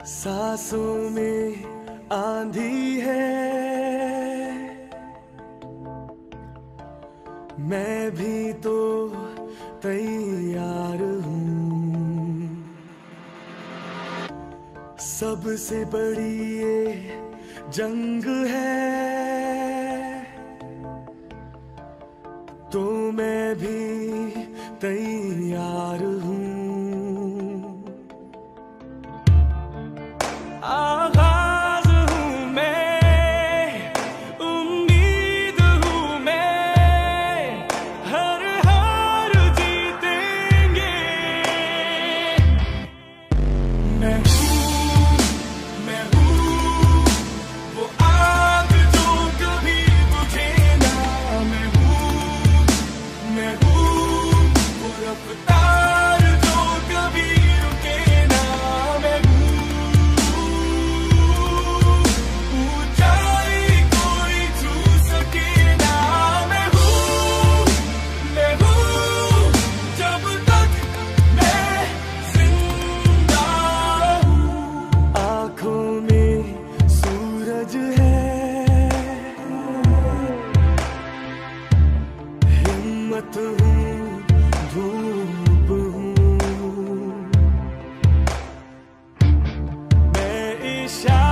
सांसों में आंधी है, मैं भी तो तैयार हूँ। सबसे बड़ी ये जंग है, तो मैं भी तैयार हूँ। आगाज हूँ मैं, उम्मीद हूँ मैं, हर हार जीतेंगे। मैं हूँ वो आग जो कभी बुझे ना। मैं हूँ वो रफ्तार जो कभी रुके ना। मैं ऊंचाई कोई छू सके ना। मैं हूँ जब तक मैं जिंदा हूँ। आँखों में सूरज है, हिम्मत हूँ, धूप हूँ। मैं इशारा